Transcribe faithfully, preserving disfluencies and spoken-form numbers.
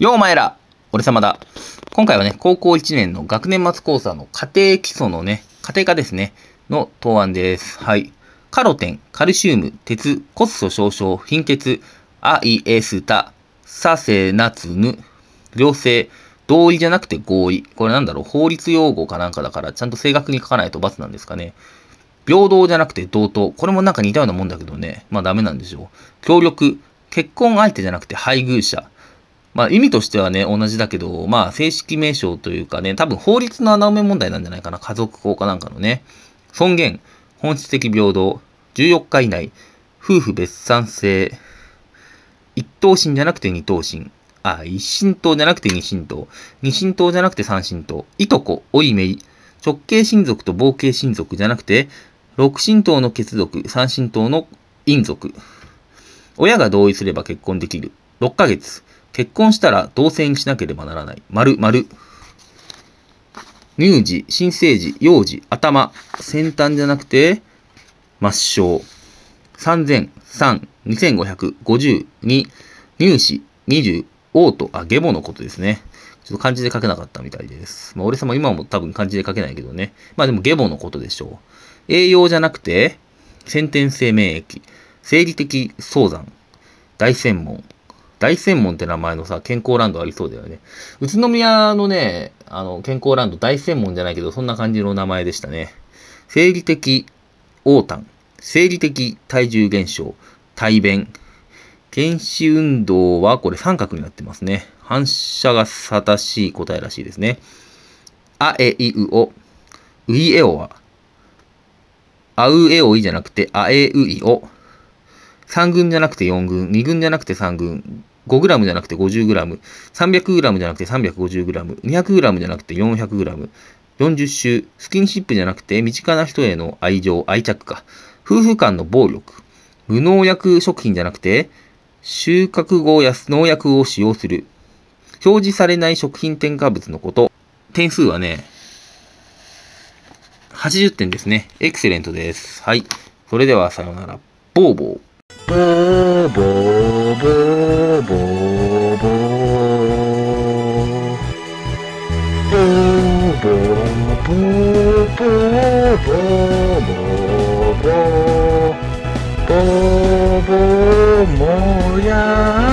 ようお前ら、俺様だ。今回はね、高校いちねんの学年末講座の家庭基礎のね、家庭科ですね、の答案です。はい。カロテン、カルシウム、鉄、コスト少々、貧血、アイエスタ、サセナツヌ、良性、同意じゃなくて合意。これなんだろう、法律用語かなんかだから、ちゃんと正確に書かないと罰なんですかね。平等じゃなくて同等。これもなんか似たようなもんだけどね。まあダメなんでしょう。協力、結婚相手じゃなくて配偶者。まあ意味としてはね、同じだけど、まあ正式名称というかね、多分法律の穴埋め問題なんじゃないかな。家族法かなんかのね。尊厳、本質的平等、じゅうよっか以内、夫婦別産制、一等親じゃなくて二等親。あ、一親等じゃなくて二親等。二親等じゃなくて三親等。いとこ、おいめい。直系親族と傍系親族じゃなくて、六親等の血族、三親等の姻族。親が同意すれば結婚できる。ろっかげつ。結婚したら同棲にしなければならない。丸、丸。乳児、新生児、幼児、頭。先端じゃなくて、抹消。三千、三、二千五百五十二、乳歯、二十、嘔吐、あ、下母のことですね。ちょっと漢字で書けなかったみたいです。まあ、俺様今も多分漢字で書けないけどね。まあでも下母のことでしょう。栄養じゃなくて、先天性免疫、生理的早産、大専門。大専門って名前のさ、健康ランドありそうだよね。宇都宮のね、あの、健康ランド大専門じゃないけど、そんな感じの名前でしたね。生理的黄疸、生理的体重減少、体便。原子運動はこれ三角になってますね。反射が正しい答えらしいですね。あえいうお、ういえおは、あうえおいじゃなくてあえういお。さんぐんじゃなくてよんぐん、にぐんじゃなくてさんぐん、ごグラムじゃなくてごじゅうグラム、さんびゃくグラムじゃなくてさんびゃくごじゅうグラム、にひゃくグラムじゃなくてよんひゃくグラム、よんじゅっ週、スキンシップじゃなくて身近な人への愛情、愛着か。夫婦間の暴力。無農薬食品じゃなくて、収穫後や農薬を使用する。表示されない食品添加物のこと。点数はね、はちじゅってんですね。エクセレントです。はい。それではさようなら。ボーボー。 ボーボーボーボーボー。ボーボーボーボーボーボーボー。ボーボーもや